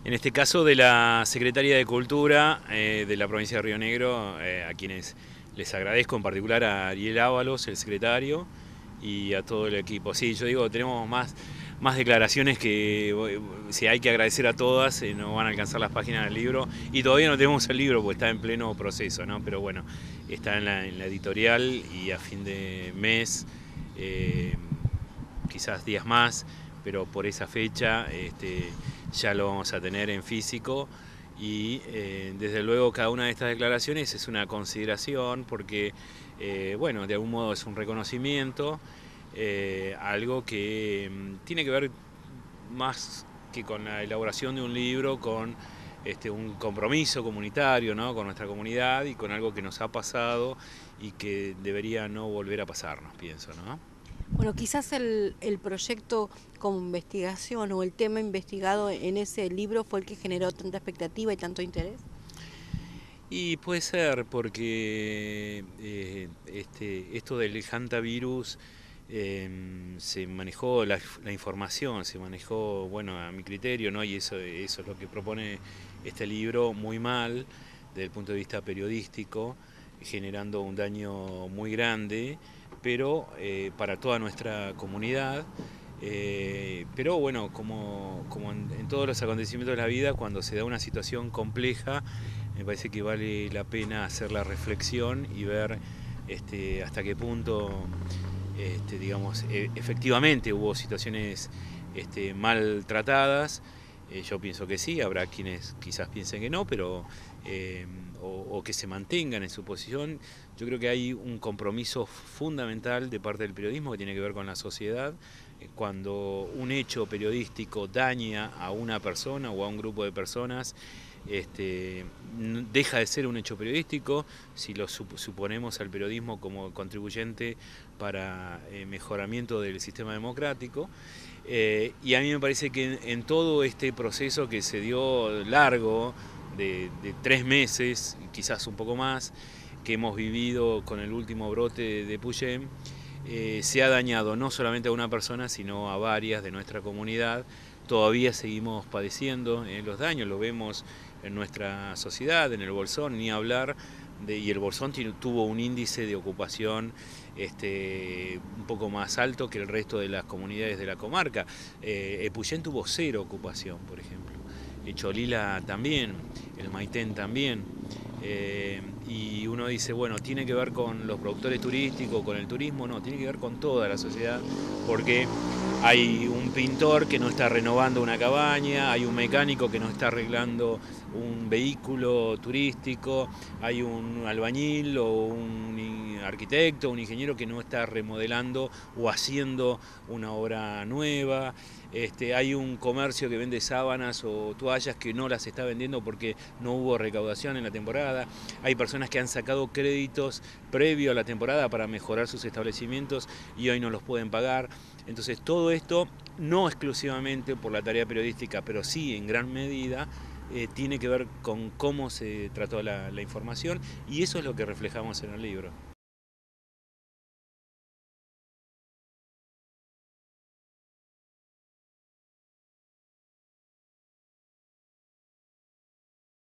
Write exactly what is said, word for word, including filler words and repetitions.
En este caso de la Secretaría de Cultura eh, de la provincia de Río Negro, eh, a quienes les agradezco, en particular a Ariel Ábalos, el secretario, y a todo el equipo. Sí, yo digo, tenemos más, más declaraciones que eh, si hay que agradecer a todas, eh, no van a alcanzar las páginas del libro, y todavía no tenemos el libro porque está en pleno proceso, ¿no? Pero bueno, está en la, en la editorial y a fin de mes, eh, quizás días más, pero por esa fecha este, ya lo vamos a tener en físico y eh, desde luego cada una de estas declaraciones es una consideración porque, eh, bueno, de algún modo es un reconocimiento, eh, algo que mm, tiene que ver más que con la elaboración de un libro, con este, un compromiso comunitario, ¿no? Con nuestra comunidad y con algo que nos ha pasado y que debería no volver a pasarnos, pienso, ¿no? Bueno, quizás el, el proyecto como investigación o el tema investigado en ese libro fue el que generó tanta expectativa y tanto interés. Y puede ser, porque eh, este, esto del hantavirus eh, se manejó la, la información, se manejó, bueno, a mi criterio, ¿no? Y eso, eso es lo que propone este libro, muy mal desde el punto de vista periodístico, generando un daño muy grande, pero eh, para toda nuestra comunidad. Eh, pero bueno, como, como en, en todos los acontecimientos de la vida, cuando se da una situación compleja, me parece que vale la pena hacer la reflexión y ver este, hasta qué punto, este, digamos, e efectivamente hubo situaciones este, maltratadas. Eh, yo pienso que sí, habrá quienes quizás piensen que no, pero eh, o, o que se mantengan en su posición. Yo creo que hay un compromiso fundamental de parte del periodismo que tiene que ver con la sociedad. Cuando un hecho periodístico daña a una persona o a un grupo de personas, este, deja de ser un hecho periodístico si lo suponemos al periodismo como contribuyente para el mejoramiento del sistema democrático. Eh, y a mí me parece que en, en todo este proceso que se dio largo, de, de tres meses, quizás un poco más, que hemos vivido con el último brote de Puyem, eh, se ha dañado no solamente a una persona, sino a varias de nuestra comunidad. Todavía seguimos padeciendo eh, los daños, lo vemos en nuestra sociedad, en el Bolsón, ni hablar, de, y el Bolsón tuvo un índice de ocupación este, un poco más alto que el resto de las comunidades de la comarca. Eh, Epuyén tuvo cero ocupación, por ejemplo. Cholila también, el Maitén también. Eh, y uno dice, bueno, ¿tiene que ver con los productores turísticos, con el turismo? No, tiene que ver con toda la sociedad, porque hay un pintor que no está renovando una cabaña, hay un mecánico que no está arreglando un vehículo turístico, hay un albañil o un arquitecto, un ingeniero que no está remodelando o haciendo una obra nueva. Este, hay un comercio que vende sábanas o toallas que no las está vendiendo porque no hubo recaudación en la temporada. Hay personas que han sacado créditos previo a la temporada para mejorar sus establecimientos y hoy no los pueden pagar. Entonces todo esto, no exclusivamente por la tarea periodística, pero sí en gran medida, eh, tiene que ver con cómo se trató la, la información y eso es lo que reflejamos en el libro.